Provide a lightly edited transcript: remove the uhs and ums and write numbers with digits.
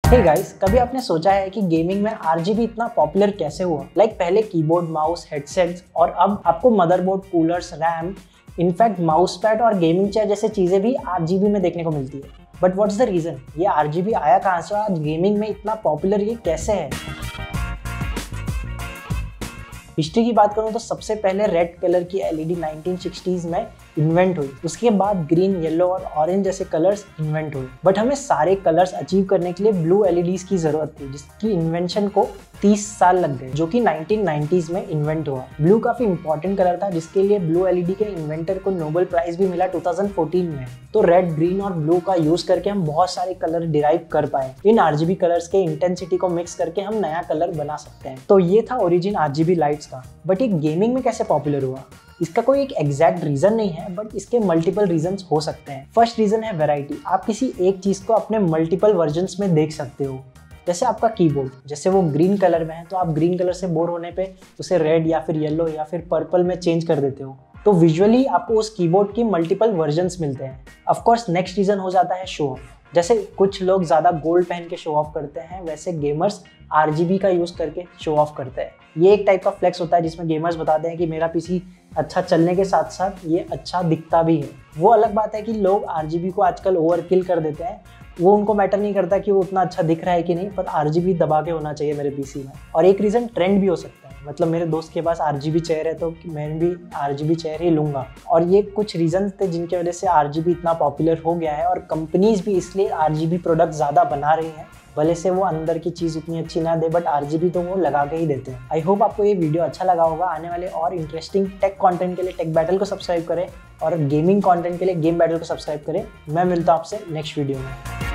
Hey guys, कभी आपने सोचा है कि गेमिंग में आरजीबी इतना पॉपुलर कैसे हुआ? पहले कीबोर्ड, माउस, हेडसेट्स और अब आपको motherboard, coolers, RAM, in fact mouse pad और गेमिंग चेयर जैसे चीजें भी आरजीबी में देखने को मिलती है। But what's the reason? ये आरजीबी आया कहाँ से? आज गेमिंग में इतना पॉपुलर ये कैसे है? हिस्ट्री की बात करूं तो सबसे पहले रेड कलर की एलईडी 1960s में इन्वेंट हुई। उसके बाद ग्रीन, येलो और ऑरेंज जैसे कलर्स इन्वेंट हुए। बट हमें सारे कलर्स अचीव करने के लिए ब्लू एलईडीज की जरूरत थी, जिसकी इन्वेंशन को 30 साल लग गए, जो कि 1990s में इन्वेंट हुआ। ब्लू काफी इंपॉर्टेंट कलर था, जिसके लिए ब्लू एलईडी के इन्वेंटर को नोबेल प्राइज भी मिला 2014 में। तो रेड, ग्रीन और ब्लू का यूज करके हम बहुत सारे कलर डिराइव कर पाए। इन आरजीबी कलर्स के इंटेंसिटी को मिक्स करके हम नया कलर बना सकते हैं। तो ये था ओरिजिन आरजीबी लाइट्स का। बट ये गेमिंग में कैसे पॉपुलर हुआ? इसका कोई एक एग्जैक्ट रीजन नहीं है, बट इसके मल्टीपल रीजंस हो सकते हैं। फर्स्ट रीजन है वैरायटी। आप किसी एक चीज को अपने मल्टीपल वर्जन्स में देख सकते हो। जैसे आपका कीबोर्ड, जैसे वो ग्रीन कलर में है तो आप ग्रीन कलर से बोर होने पे उसे रेड या फिर येलो या फिर पर्पल में चेंज कर देते हो। तो विजुअली आपको उस कीबोर्ड की मल्टीपल वर्जन्स मिलते हैं। ऑफ कोर्स नेक्स्ट रीजन हो जाता है शो ऑफ। जैसे कुछ लोग ज्यादा गोल्ड पहन के शो ऑफ करते हैं, वैसे गेमर्स आरजीबी का यूज करके शो ऑफ करते हैं। ये एक टाइप का फ्लेक्स होता है जिसमें गेमर्स बताते हैं कि मेरा पीसी अच्छा चलने के साथ साथ ये अच्छा दिखता भी है। वो अलग बात है कि लोग आरजीबी को आजकल ओवरकिल कर देते हैं। वो उनको मैटर नहीं करता कि वो उतना अच्छा दिख रहा है कि नहीं, पर आरजीबी दबा के होना चाहिए मेरे पीसी में। और एक रीजन ट्रेंड भी हो सकता है। मतलब मेरे दोस्त के पास आरजीबी चेयर है तो मैं भी आरजीबी चेयर ही लूंगा। और ये कुछ रीजन थे जिनकी वजह से आरजीबी इतना पॉपुलर हो गया है। और कंपनीज भी इसलिए आरजीबी प्रोडक्ट ज्यादा बना रही हैं। भले से वो अंदर की चीज उतनी अच्छी ना दे, बट आरजीबी तो वो लगा के ही देते हैं। आई होप आपको ये वीडियो अच्छा लगा होगा। आने वाले और इंटरेस्टिंग टेक कंटेंट के लिए टेक बैटल को सब्सक्राइब करें और गेमिंग कंटेंट के लिए गेम बैटल को सब्सक्राइब करें। मैं मिलता हूं आपसे नेक्स्ट वीडियो में।